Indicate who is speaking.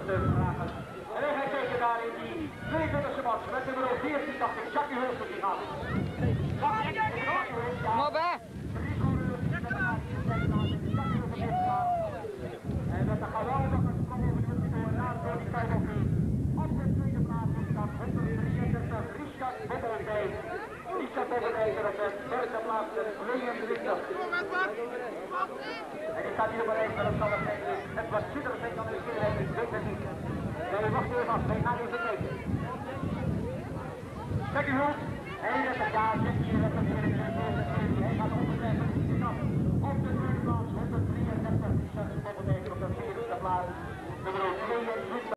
Speaker 1: vragen. En dan ga ik kijken daar in die 22e match met nummer 14, dacht ik, Jackie Hulsen die gaat.
Speaker 2: Kom op, hè!
Speaker 1: En met de geweldige sprong over de door door die tijd op op de tweede plaats staat 133 Richard Bobbelbeek. Richard Bobbelbeek op de derde plaats met 22. En ik ga hier maar even, dat zal het zijn, het wat schitterend zijn dan de keer, ik weet het niet. Nee, wacht even af, wij gaan even kijken. Kijk u goed, 31 jaar, 16, dat is hij gaat onderleggen, op de tweede plaats 133 Richard Bobbelbeek op de vierde plaats. Nummer 2